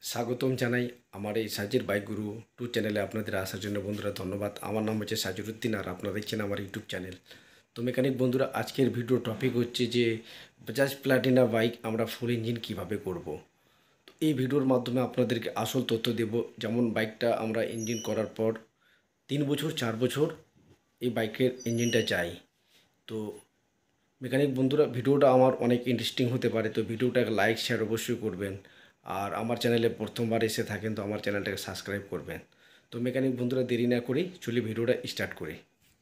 স্বাগতম জানাই আমার এই সাজির বাইক গুরু টু চ্যানেলে আপনাদের আসার জন্য বন্ধুরা ধন্যবাদ। আমার নাম হচ্ছে সাজিরুদ্দিন আর আপনারা দেখছেন আমার ইউটিউব চ্যানেল। তো মেকানিক বন্ধুরা, আজকের ভিডিও টপিক হচ্ছে যে বাজাজ প্লাটিনা বাইক আমরা ফুল ইঞ্জিন কিভাবে করব। তো এই ভিডিওর মাধ্যমে আপনাদেরকে আসল তথ্য দেব, যেমন বাইকটা আমরা ইঞ্জিন করার পর 3 বছর 4 বছর এই বাইকের ইঞ্জিনটা যায়। তো মেকানিক বন্ধুরা, ভিডিওটা আমার অনেক ইন্টারেস্টিং হতে পারে, তো ভিডিওটাকে লাইক শেয়ার অবশ্যই করবেন। আর আমার চ্যানেলে প্রথমবার এসে থাকেন তো আমার চ্যানেলটাকে সাবস্ক্রাইব করবেন। তো মেকানিক বন্ধুরা, দেরি না করি চলি ভিডিওটা স্টার্ট করি।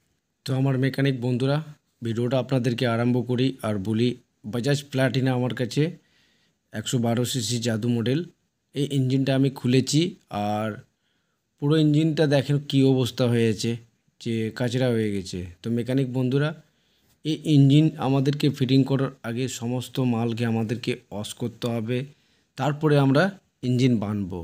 তো আমার মেকানিক বন্ধুরা, ভিডিওটা আপনাদেরকে আরম্ভ করি আর বলি, বাজাজ প্লাটিনা আমার কাছে 112 সিসি জাদু মডেল। এই ইঞ্জিনটা আমি খুলেছি আর পুরো ইঞ্জিনটা দেখেন কী অবস্থা হয়েছে, যে কাচরা হয়ে গেছে। তো মেকানিক বন্ধুরা, এই ইঞ্জিন আমাদেরকে ফিটিং করার আগে সমস্ত মালকে আমাদেরকে ওয়াশ করতে হবে, তারপরে আমরা ইঞ্জিন বানবো।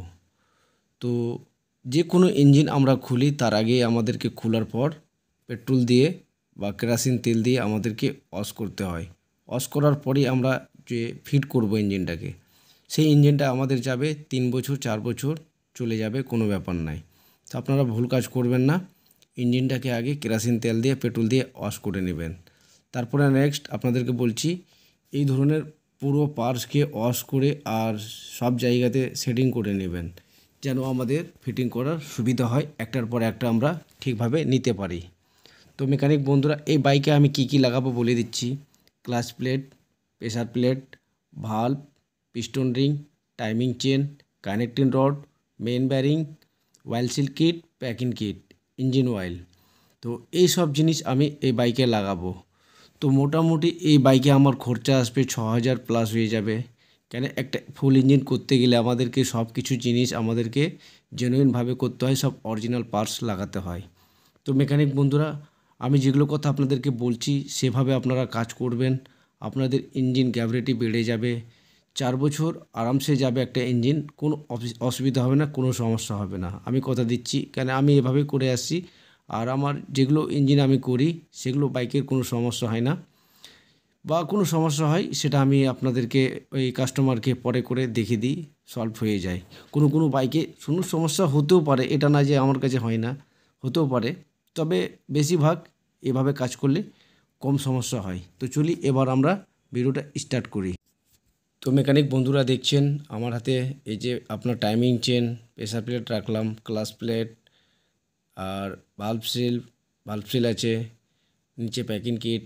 তো যে কোনো ইঞ্জিন আমরা খুলি তার আগে আমাদেরকে খোলার পর পেট্রোল দিয়ে বা কেরোসিন তেল দিয়ে আমাদেরকে ওয়াশ করতে হয়। ওয়াশ করার পরেই আমরা যে ফিট করব ইঞ্জিনটাকে, সেই ইঞ্জিনটা আমাদের যাবে 3 বছর 4 বছর চলে যাবে, কোনো ব্যাপার নাই। তো আপনারা ভুল কাজ করবেন না, ইঞ্জিনটাকে আগে কেরোসিন তেল দিয়ে পেট্রোল দিয়ে ওয়াশ করে নেবেন। তারপরে নেক্সট আপনাদেরকে বলছি, এই ধরনের পুরো পার্টসকে ওয়াশ করে আর সব জায়গাতে সেটিং করে নেবেন, যেন আমাদের ফিটিং করার সুবিধা হয়, একটার পর একটা আমরা ঠিকভাবে নিতে পারি। তো মেকানিক বন্ধুরা, এই বাইকে আমি কি কি লাগাবো বলে দিচ্ছি। Clutch plate, pressure plate, valve, piston ring, timing chain, connecting rod, main bearing, oil seal kit, packing kit, engine oil. তো এই সব জিনিস আমি এই বাইকে লাগাবো। তো মোটামুটি এই বাইকে আমার খরচা আসবে 6,000 প্লাস হয়ে যাবে। কেন, একটা ফুল ইঞ্জিন করতে গেলে আমাদেরকে সব কিছু জিনিস আমাদেরকে জেনুইনভাবে করতে হয়, সব অরিজিনাল পার্টস লাগাতে হয়। তো মেকানিক বন্ধুরা, আমি যেগুলো কথা আপনাদেরকে বলছি সেভাবে আপনারা কাজ করবেন, আপনাদের ইঞ্জিন গ্যাভারিটি বেড়ে যাবে। 4 বছর আরামসে যাবে একটা ইঞ্জিন, কোনো অসুবিধা হবে না, কোনো সমস্যা হবে না, আমি কথা দিচ্ছি। কেন, আমি এভাবে করে আসছি আর আমার যেগুলো ইঞ্জিন আমি করি সেগুলো বাইকের কোনো সমস্যা হয় না, বা কোনো সমস্যা হয় সেটা আমি আপনাদেরকে ওই কাস্টমারকে পরে করে দেখিয়ে দিই, সলভ হয়ে যায়। কোনো কোনো বাইকে কোনো সমস্যা হতেও পারে, এটা না যে আমার কাছে হয় না, হতেও পারে, তবে বেশিরভাগ এভাবে কাজ করলে কম সমস্যা হয়। তো চলি এবার আমরা ভিডিওটা স্টার্ট করি। তো মেকানিক বন্ধুরা দেখছেন আমার হাতে এই যে আপনার টাইমিং চেন, প্রেসার প্লেট রাখলাম, ক্লাচ প্লেট আর ভাল্ব সিল আছে, নিচে প্যাকিং কিট,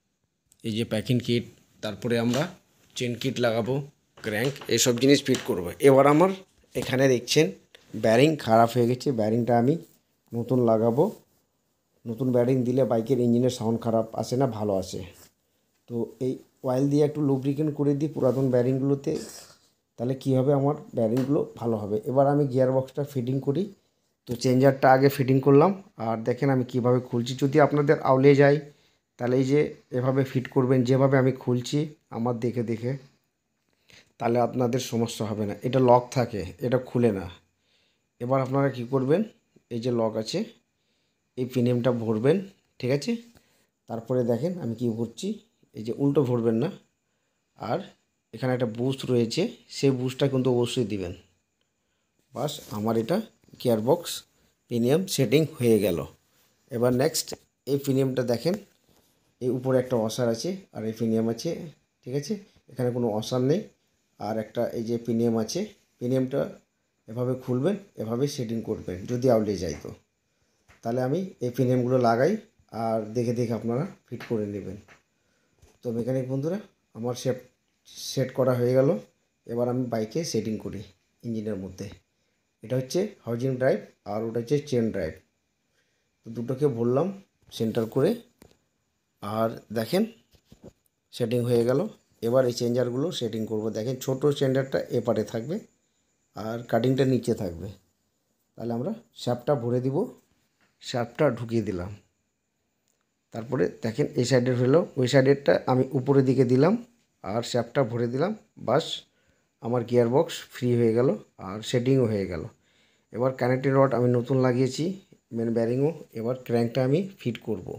এই যে প্যাকিং কিট, তারপরে আমরা চেন কিট লাগাবো, ক্র্যাঙ্ক, এইসব জিনিস ফিট করব। এবার আমার এখানে দেখছেন ব্যারিং খারাপ হয়ে গেছে, ব্যারিংটা আমি নতুন লাগাবো। নতুন ব্যারিং দিলে বাইকের ইঞ্জিনের সাউন্ড খারাপ আসে না, ভালো আসে। তো এই অয়েল দিয়ে একটু লুব্রিকেন্ট করে দিই পুরাতন ব্যারিংগুলোতে, তাহলে কী হবে, আমার ব্যারিংগুলো ভালো হবে। এবার আমি গিয়ার বক্সটা ফিটিং করি। তো চেঞ্জারটা আগে ফিটিং করলাম আর দেখেন আমি কিভাবে খুলছি। যদি আপনাদের আউলে যায় তাহলে এই যে এভাবে ফিট করবেন, যেভাবে আমি খুলছি আমার দেখে দেখে, তাহলে আপনাদের সমস্যা হবে না। এটা লক থাকে, এটা খুলে না। এবার আপনারা কি করবেন, এই যে লক আছে এই পিনিয়মটা ভরবেন, ঠিক আছে। তারপরে দেখেন আমি কি করছি, এই যে উল্টো ভরবেন না, আর এখানে একটা বুস্ট রয়েছে, সেই বুস্টটা কিন্তু অবশ্যই দিবেন। বাস আমার এটা গিয়ার বক্স পিনিয়ম সেটিং হয়ে গেল। এবার নেক্সট এই পিনিয়মটা দেখেন, এই উপরে একটা ওয়াশার আছে আর এই পিনিয়ম আছে, ঠিক আছে। এখানে কোনো ওয়াশার নেই, আর একটা এই যে পিনিয়ম আছে, পিনিয়মটা এভাবে খুলবেন, এভাবে সেটিং করবেন যদি আউলে যায়। তো তাহলে আমি এই পিনিয়মগুলো লাগাই আর দেখে দেখে আপনারা ফিট করে নেবেন। তো মেকানিক বন্ধুরা, আমার সেট করা হয়ে গেল। এবার আমি বাইকে সেটিং করি ইঞ্জিনের মধ্যে। এটা হচ্ছে হাউজিং ড্রাইভ আর ওটা হচ্ছে চেন ড্রাইভ। তো দুটোকে বললাম সেন্টার করে, আর দেখেন সেটিং হয়ে গেল। এবার এই চেঞ্জারগুলো সেটিং করব। দেখেন ছোট চেঞ্জারটা এপারে থাকবে আর কাটিংটা নিচে থাকবে। তাহলে আমরা শ্যাফটটা ভরে দিব, শ্যাফটটা ঢুকিয়ে দিলাম। তারপরে দেখেন এই সাইডের হলো, ওই সাইডেরটা আমি উপরের দিকে দিলাম আর শ্যাফটটা ভরে দিলাম। বাস আমার গিয়ার বক্স ফ্রি হয়ে গেল আর সেটিংও হয়ে গেল। এবার কানেক্টিং রড আমি নতুন লাগিয়েছি, মেন ব্যারিংও। এবার ক্র্যাঙ্কটা আমি ফিট করব।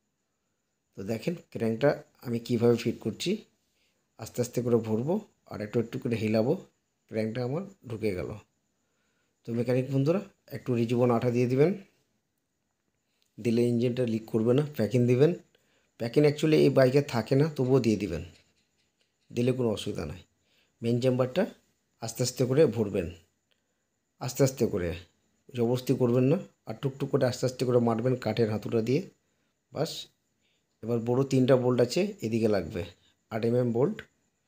তো দেখেন ক্র্যাঙ্কটা আমি কিভাবে ফিট করছি, আস্তে আস্তে করে ভরবো আর একটু একটু করে হিলাবো, ক্র্যাঙ্কটা আমার ঢুকে গেল। তো মেকানিক বন্ধুরা একটু রিজীবন আঠা দিয়ে দিবেন, দিলে ইঞ্জিনটা লিক করবে না। প্যাকিং দিবেন, প্যাকিং অ্যাকচুয়ালি এই বাইকে থাকে না, তবুও দিয়ে দিবেন, দিলে কোনো অসুবিধা নাই। মেন চেম্বারটা আস্তে আস্তে করে ভরবেন, আস্তে আস্তে করে, জবরদস্তি করবেন না, আর টুকটুক করে আস্তে আস্তে করে মারবেন কাঠের হাতুড়া দিয়ে। বাস। এবার বড় 3টা বোল্ট আছে, এদিকে লাগবে 8 mm বোল্ট,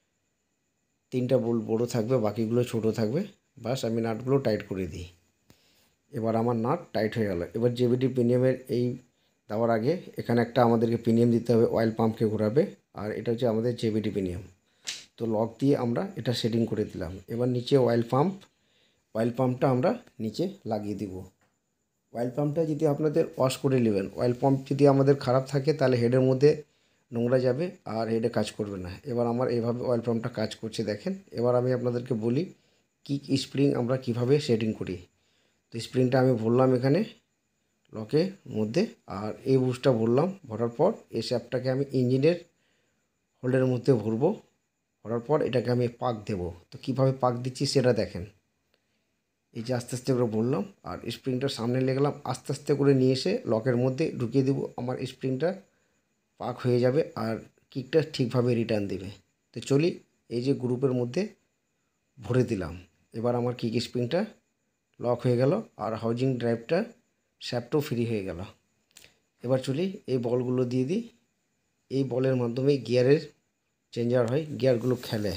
3টা বোল্ট বড় থাকবে, বাকিগুলো ছোট থাকবে। বাস, আমি নাটগুলো টাইট করে দিই। এবার আমার নাট টাইট হয়ে গেল। এবার জেবিডি প্রিমিয়ামের এই দেওয়ার আগে এখানে একটা আমাদেরকে প্রিমিয়াম দিতে হবে, অয়েল পাম্পকে ঘোরাবে, আর এটা হচ্ছে আমাদের জেবিডি প্রিমিয়াম। তো লক দিয়ে আমরা এটা সেটিং করে দিলাম। এবার নিচে অয়েল পাম্পটা আমরা নিচে লাগিয়ে দিব। অয়েল পাম্পটা যদি আপনাদের ওয়াশ করে নেবেন, অয়েল পাম্প যদি আমাদের খারাপ থাকে তাহলে হেডের মধ্যে নোংরা যাবে আর হেডে কাজ করবে না। এবার আমার এইভাবে অয়েল পাম্পটা কাজ করছে দেখেন। এবার আমি আপনাদেরকে বলি কিক স্প্রিং আমরা কিভাবে সেটিং করি। তো স্প্রিংটা আমি ভরলাম এখানে লকের মধ্যে, আর এই বুশটা ভরলাম। ভরার পর এই শ্যাফটটাকে আমি ইঞ্জিনের হোল্ডের মধ্যে ভরবো। ভরার পর এটাকে আমি পাক দেব। তো কীভাবে পাক দিচ্ছি সেটা দেখেন। এই যে আস্তে আস্তে করে বললাম, আর স্প্রিংটা সামনে লেগেলাম, আস্তে আস্তে করে নিয়ে এসে লকের মধ্যে ঢুকিয়ে দেবো। আমার স্প্রিংটা পাক হয়ে যাবে আর কিকটা ঠিকভাবে রিটার্ন দেবে। তো চলি, এই যে গ্রুপের মধ্যে ভরে দিলাম। এবার আমার কিক স্প্রিংটা লক হয়ে গেল আর হাউজিং ড্রাইভটা শ্যাফটও ফ্রি হয়ে গেল। এবার চলি, এই বলগুলো দিয়ে দিই। এই বলের মাধ্যমে গিয়ারের চেঞ্জার হয়, গিয়ারগুলো খেলে।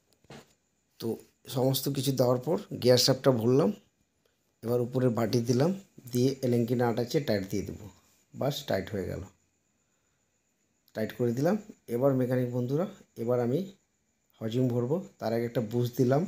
তো সমস্ত কিছু দেওয়ার পর গিয়ার শ্যাফটটা ভরলাম। এবার উপরে বাটি দিলাম, দিয়ে এলেঙ্কি নাট আছে টাইট দিয়ে দেবো। বাস, টাইট হয়ে গেল, টাইট করে দিলাম। এবার মেকানিক বন্ধুরা, এবার আমি হাউজিং ভরবো। তার আগে একটা বুশ দিলাম,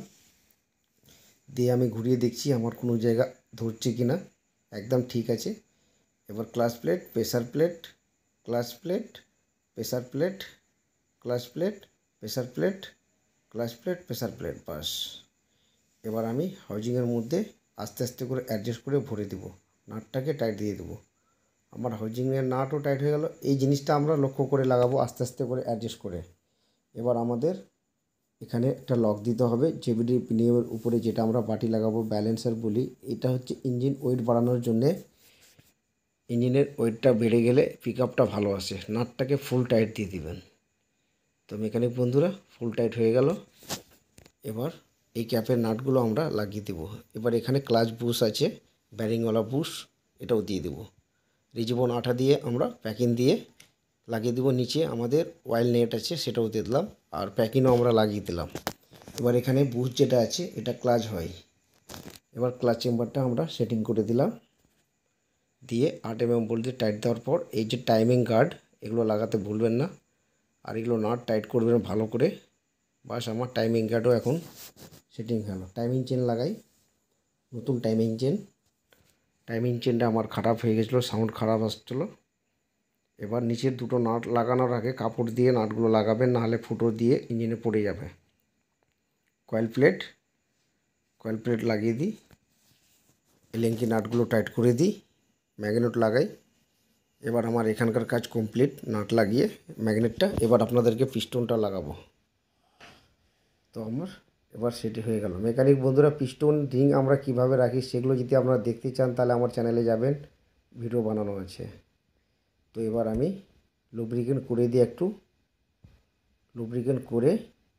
দিয়ে আমি ঘুরিয়ে দেখছি আমার কোনো জায়গা ধরছে কি না। একদম ঠিক আছে। এবার clutch plate, pressure plate, clutch plate, pressure plate, clutch plate, pressure plate, clutch plate, pressure plate. বাস। এবার আমি হাউজিংয়ের মধ্যে আস্তে আস্তে করে অ্যাডজাস্ট করে ভরে দেবো, নাটটাকে টাইট দিয়ে দেবো। আমার হাউজিংয়ের নাটও টাইট হয়ে গেল। এই জিনিসটা আমরা লক্ষ্য করে লাগাবো, আস্তে আস্তে করে অ্যাডজাস্ট করে। এবার আমাদের এখানে একটা লক দিতে হবে জেবিডি প্রিমিয়ামের উপরে, যেটা আমরা বাটি লাগাবো, ব্যালেন্সার বলি। এটা হচ্ছে ইঞ্জিন ওয়েট বাড়ানোর জন্যে। ইঞ্জিনের ওয়েটটা বেড়ে গেলে পিক আপটা ভালো আসে। নাটটাকে ফুল টাইট দিয়ে দিবেন। তো মেকানিক বন্ধুরা, ফুল টাইট হয়ে গেল। এবার এই ক্যাপের নাটগুলো আমরা লাগিয়ে দেবো। এবার এখানে ক্লাচ বুশ আছে, ব্যারিংওয়ালা বুশ, এটাও দিয়ে দেবো। রিজীবন আঠা দিয়ে আমরা প্যাকিং দিয়ে লাগিয়ে দেবো। নিচে আমাদের অয়েল নেট আছে, সেটাও দিয়ে দিলাম, আর প্যাকিংও আমরা লাগিয়ে দিলাম। এবার এখানে বুশ যেটা আছে এটা ক্লাচ হয়। এবার ক্লাচ চেম্বারটা আমরা সেটিং করে দিলাম, দিয়ে 8 mm বোল্ট দিয়ে টাইট দেওয়ার পর এই যে টাইমিং গার্ড, এগুলো লাগাতে ভুলবেন না, আর এগুলো নাট টাইট করবেন ভালো করে। বাস, আমার টাইমিং গার্ডও এখন সেটিং হলো। টাইমিং চেন লাগাই, নতুন টাইমিং চেন। টাইমিং চেনটা আমার খারাপ হয়ে গেছিলো, সাউন্ড খারাপ আসছিলো। এবার নিচের দুটো নাট লাগানোর আগে কাপড় দিয়ে নাটগুলো লাগাবেন, নাহলে ফুটো দিয়ে ইঞ্জিনে পড়ে যাবে। কয়েল প্লেট লাগিয়ে দিই, এলেঙ্কি নাটগুলো টাইট করে দিই, ম্যাগনেট লাগাই। এবার আমার এখানকার কাজ কমপ্লিট, নাট লাগিয়ে ম্যাগনেটটা। এবার আপনাদেরকে পিস্টনটা লাগাবো। তো আমার এবার সেটি হয়ে গেল। মেকানিক বন্ধুরা, পিস্টন রিং আমরা কিভাবে রাখি সেগুলো যদি আপনারা দেখতে চান তাহলে আমার চ্যানেলে যাবেন, ভিডিও বানানো আছে। তো এবার আমি লুব্রিকেন্ট করে দিই, একটু লুব্রিকেন্ট করে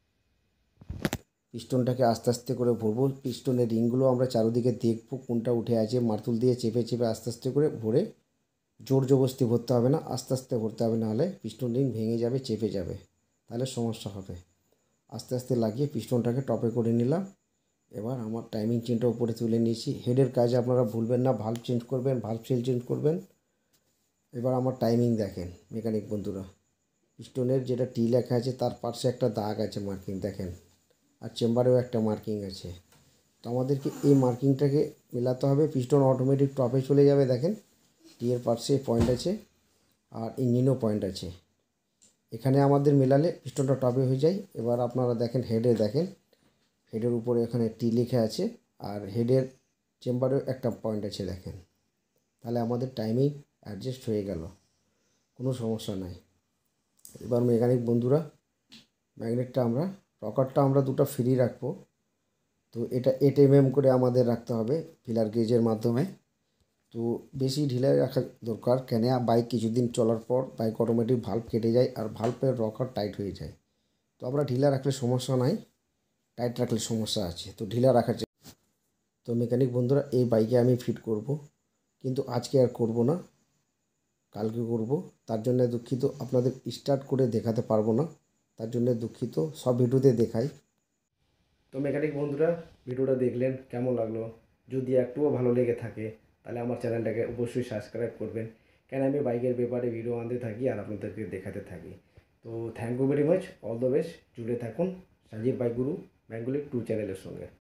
পিস্টনটাকে আস্তে আস্তে করে ভরবো। পিস্টনের রিংগুলো আমরা চারিদিকে দেখবো কোনটা উঠে আছে, মারতুল দিয়ে চেপে চেপে আস্তে আস্তে করে ভরে, জোর জবরদস্তি ভরতে হবে না, আস্তে আস্তে ভরতে হবে, নাহলে পিস্টন রিং ভেঙে যাবে, চেপে যাবে, তাহলে সমস্যা হবে। আস্তে আস্তে লাগিয়ে পিস্টনটাকে টপে করে নিলাম। এবার আমার টাইমিং চেনটা উপরে তুলে নিয়েছি। হেডের কাজে আপনারা ভুলবেন না, ভাল্ব চেঞ্জ করবেন, ভাল্ব সেল চেঞ্জ করবেন। এবার আমার টাইমিং দেখেন মেকানিক বন্ধুরা, পিস্টনের যেটা টি লেখা আছে তার পাশে একটা দাগ আছে, মার্কিং দেখেন, আর চেম্বারেও একটা মার্কিং আছে। তো আমাদেরকে এই মার্কিংটাকে মেলাতে হবে। পিস্টন অটোমেটিক টপে চলে যাবে, দেখেন টি এর পাশে পয়েন্ট আছে, আর ইঞ্জিনও পয়েন্ট আছে। এখানে আমাদের মেলালে পিস্টনটা টপে হয়ে যায়। এবার আপনারা দেখেন হেডে, দেখেন হেডের উপরে এখানে টি লেখা আছে, আর হেডের চেম্বারেও একটা পয়েন্ট আছে দেখেন। তাহলে আমাদের টাইমিং অ্যাডজাস্ট হয়ে গেল, কোনো সমস্যা নাই। এবার মেকানিক বন্ধুরা, ম্যাগনেটটা আমরা, রকারটা আমরা দুটো ফ্রি রাখবো, তো এটা 8 mm করে আমাদের রাখতে হবে ফিলার গেজের মাধ্যমে। তো বেশি ঢিলে রাখা দরকার, কেন বাইক কিছুদিন চলার পর বাইক অটোমেটিক ভাল্ব কেটে যায় আর ভাল্বের রকার টাইট হয়ে যায়। তো আমরা ঢিলা রাখলে সমস্যা নাই, টাইট রাখলে সমস্যা আছে। তো ঢিলা রাখার তো মেকানিক বন্ধুরা এই বাইকে আমি ফিট করব, কিন্তু আজকে আর করব না, কালকে করব। তার জন্য দুঃখিত, আপনাদের স্টার্ট করে দেখাতে পারবো না, তার জন্য দুঃখিত। সব ভিডিওতে দেখাই। তো মেকানিক বন্ধুরা ভিডিওটা দেখলেন, কেমন লাগলো? যদি একটুও ভালো লেগে থাকে তাহলে আমার চ্যানেলটাকে অবশ্যই সাবস্ক্রাইব করবেন, কেন আমি বাইকের ব্যাপারে ভিডিও আনতে থাকি আর আপনাদেরকে দেখাতে থাকি। তো thank you very much, all the best. জুড়ে থাকুন সাজির বাইক গুরু বেঙ্গলি 2 চ্যানেলের সঙ্গে।